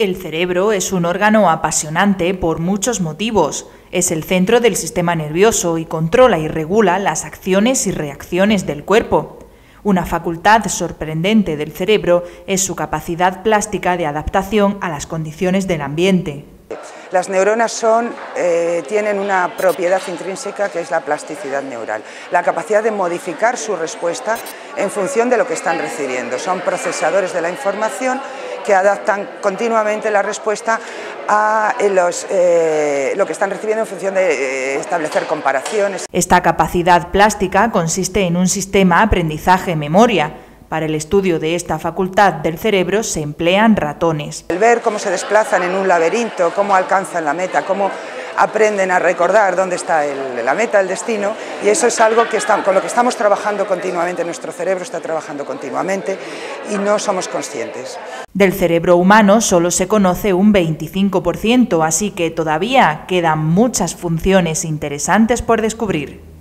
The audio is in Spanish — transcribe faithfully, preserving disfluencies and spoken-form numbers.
El cerebro es un órgano apasionante por muchos motivos. Es el centro del sistema nervioso y controla y regula las acciones y reacciones del cuerpo. Una facultad sorprendente del cerebro es su capacidad plástica de adaptación a las condiciones del ambiente. Las neuronas son, eh, tienen una propiedad intrínseca que es la plasticidad neural, la capacidad de modificar su respuesta en función de lo que están recibiendo. Son procesadores de la información que adaptan continuamente la respuesta a los, eh, lo que están recibiendo en función de eh, establecer comparaciones. Esta capacidad plástica consiste en un sistema aprendizaje-memoria. Para el estudio de esta facultad del cerebro se emplean ratones. El ver cómo se desplazan en un laberinto, cómo alcanzan la meta, cómo aprenden a recordar dónde está el, la meta, el destino, y eso es algo que está, con lo que estamos trabajando continuamente, nuestro cerebro está trabajando continuamente y no somos conscientes. Del cerebro humano solo se conoce un veinticinco por ciento, así que todavía quedan muchas funciones interesantes por descubrir.